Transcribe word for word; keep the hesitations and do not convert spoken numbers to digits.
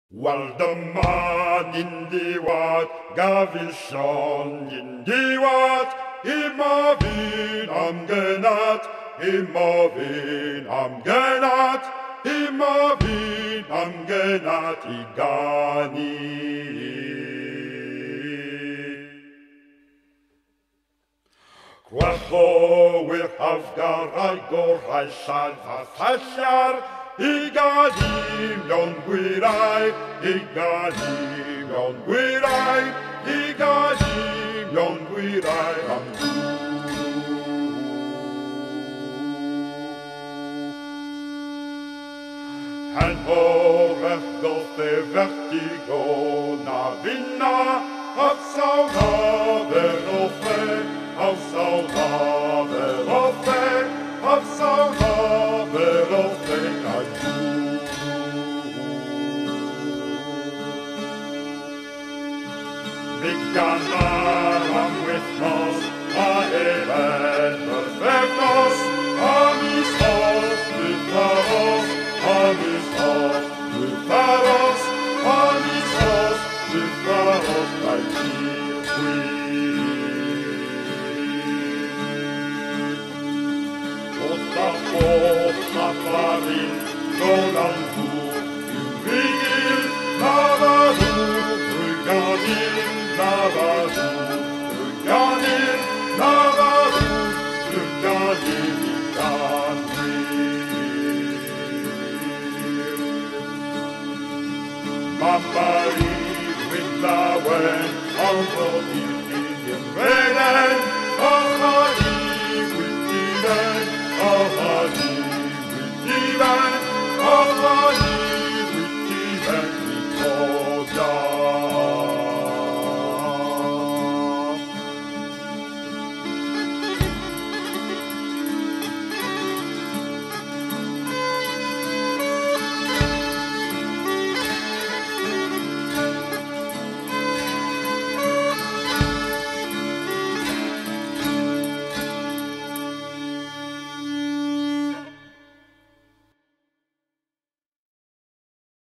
Wel dyma ni'n diwad, gafilsion ni'n diwad, Dyma fi'n amgylch, Dyma fi'n amgylch, Dyma fi'n amgylch I ganu. Gwachowyr hafgarau gorau lladd a thallar, I ganu mewn gwirau, I ganu mewn gwirau, I ganu mewn gwirau am Han horech golfe vertigo na vinna, af sauna veroffe, af sauna veroffe, af sauna veroffe na Byggarna am wythnos, a efen perfectos, am is os lytharos, am is os lytharos, am is os lytharos, na'i tir Otta otta Fäɾi Lwjourd yw'n rigil, Nadolig Lwygadi. Nadolig Lwygadi, Nadolig Lwygadi I ganwyr. Ma Fäɾi Lwygɗ lawen, awdl